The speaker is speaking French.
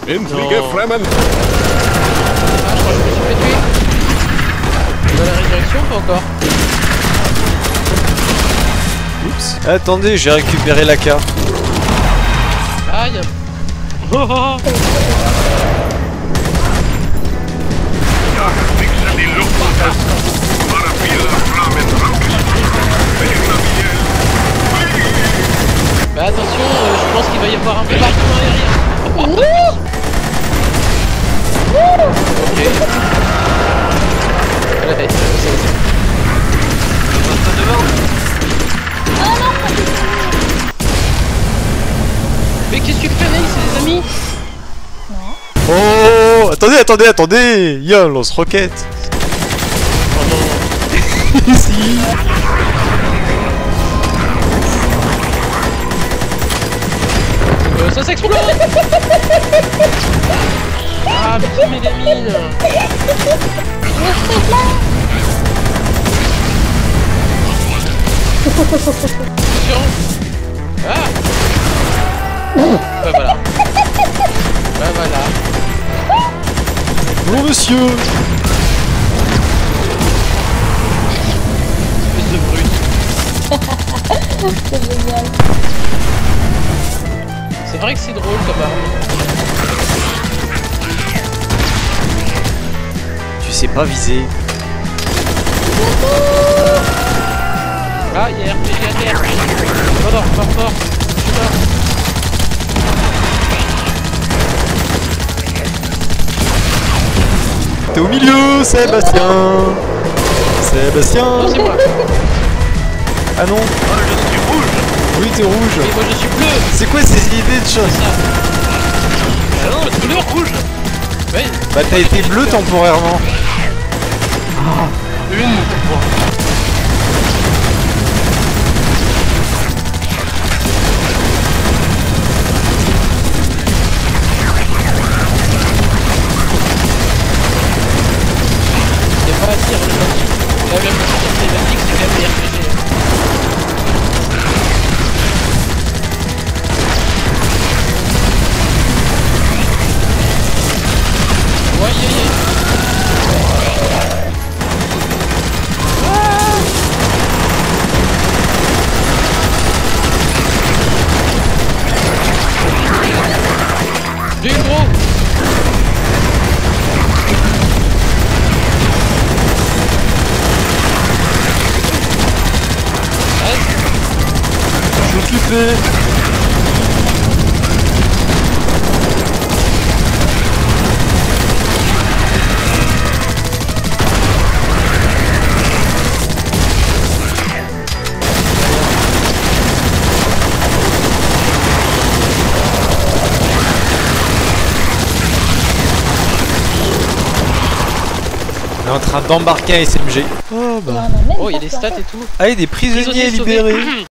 Intrige fremmen. Ah, je crois que je me suis fait tuer. Tu vas à la résurrection ou pas encore? Oups. Attendez, j'ai récupéré l'AK. Aïe. Oh, oh, oh. Fixen die luchtmacht. Maar viele Flammen Bah attention, je pense qu'il va y avoir un peu partout derrière. Ok. Allez, c'est mais qu'est-ce que tu fais, c'est des amis? Oh, attendez. Il y a un lance-roquette. Oh non. Ici. Ça s'explose. Ah, mais qui met des mines? Attention. Ah. Bah voilà. Bah voilà. Bonjour monsieur. Espèce de brute. C'est génial. C'est vrai que c'est drôle comme arme. Tu sais pas viser. Ah, il y a RPG à terre. Mort. Je suis mort. T'es au milieu, Sébastien. Non, c'est moi. Ah non. Ah, je suis rouge. Oui, t'es rouge. Et moi je suis bleu. C'est quoi ces idées de choses? Ah non, c'est bleu rouge. Ouais. Bah t'as été bleu temporairement. Il y a pas à dire là-dessus. La même chose thématique, c'est quand même des RPG. J'ai eu gros. Je suis fait. On est en train d'embarquer un SMG. Oh bah. Oh, il y a des stats et tout. Ah, il y a des prisonniers Prisonniers sauvés. libérés.